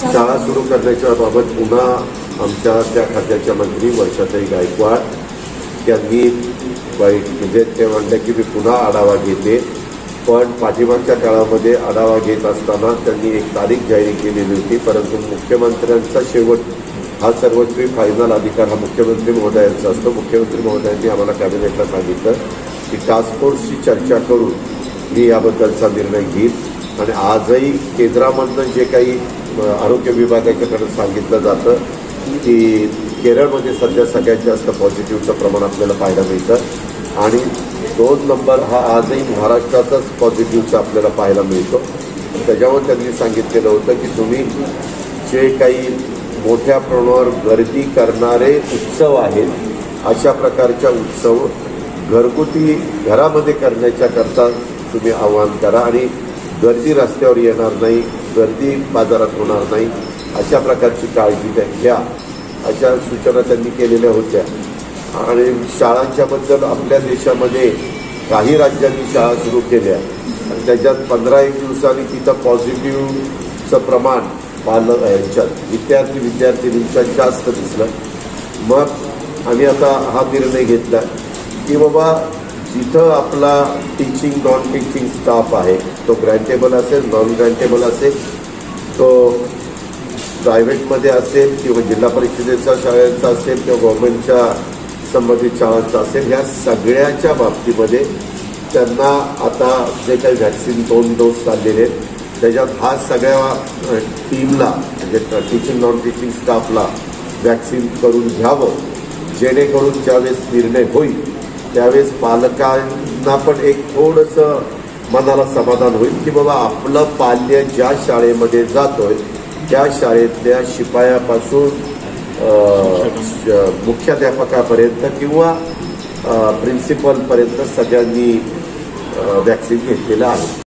शाळा सुरू करण्याच्या बाबत पुन्हा आमच्या त्या खात्याच्या मंत्री वर्षाताई गायकवाड यांनी म्हणजे ते म्हणले की मी पुन्हा आढावा घेते, पण पाठीमागच्या काळामध्ये आढावा घेत असताना त्यांनी एक तारीख जाहीर केलेली होती, परंतु मुख्यमंत्र्यांचा शेवट हा सर्वस्वी फायनल अधिकार हा मुख्यमंत्री महोदयांचा असतो। मुख्यमंत्री महोदयांनी आम्हाला कॅबिनेटला सांगितलं की टास्क फोर्सची चर्चा करून मी याबद्दलचा निर्णय घेईन आणि आजही केंद्रामधनं जे काही आरोग्य विभागाच्याकडे सांगितलं जातं की केरळमध्ये सध्या सगळ्यात जास्त पॉझिटिव्हचं प्रमाण आपल्याला पाहायला मिळतं आणि 2 नंबर हा आजही महाराष्ट्राचाच पॉझिटिव्हचा आपल्याला पाहायला मिळतो। त्याच्यावर त्यांनी सांगितलेलं होतं की तुम्ही जे काही मोठ्या प्रमाणावर गर्दी करणारे उत्सव आहेत अशा प्रकारच्या उत्सव घरगुती घरामध्ये करण्याच्या करता तुम्ही आवाहन करा आणि गर्दी रस्त्यावर येणार नाही, गर्दी बाजारात होणार नाही अशा प्रकारची काळजी घ्या अशा सूचना त्यांनी केलेल्या होत्या। आणि शाळांच्या बद्दल आपल्या देशामध्ये काही राज्यांनी शाळा सुरू केल्या आणि त्याच्यात 15-1 दिवसांनी तिथं पॉझिटिव्हचं प्रमाण विद्यार्थिनींच्या जास्त दिसलं। मग आम्ही आता हा निर्णय घेतला की बाबा जिथं आपला टीचिंग नॉन टीचिंग स्टाफ आहे तो ग्रँटेबल असेल, नॉन ग्रँटेबल असेल, तो प्रायव्हेटमध्ये असेल किंवा जिल्हा परिषदेच्या शाळांचा असेल किंवा गव्हर्नमेंटच्या संबंधित शाळांचा असेल, ह्या सगळ्याच्या बाबतीमध्ये त्यांना आता जे काही व्हॅक्सिन 2 डोस चाललेले आहेत त्याच्यात हा सगळ्या टीमला म्हणजे टीचिंग नॉन टीचिंग स्टाफला व्हॅक्सिन करून घ्यावं, जेणेकरून ज्यावेळेस निर्णय होईल त्यावेळेस पालकांना पण एक थोडंसं मनाला समाधान होईल की बाबा आपलं पाल्य ज्या शाळेमध्ये जातोय त्या शाळेतल्या शिपायापासून मुख्याध्यापकापर्यंत किंवा प्रिन्सिपलपर्यंत सगळ्यांनी व्हॅक्सिन घेतलेलं आहे।